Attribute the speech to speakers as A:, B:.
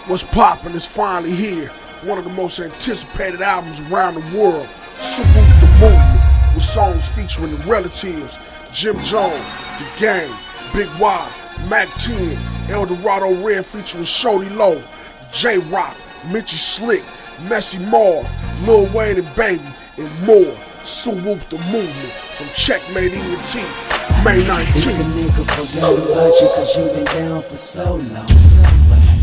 A: What's poppin' is finally here. One of the most anticipated albums around the world. Soo Woop the Movement, with songs featuring the Relatives, Jim Jones, The Gang, Big Y, Mack 10, Eldorado Red featuring Shorty Low, J-Rock, Mitchy Slick, Messy Marv, Lil Wayne and Baby, and more. Soo Woop the Movement from Checkmate Ent, May 19th.
B: Think a nigga forgot about you cause you been down for so long.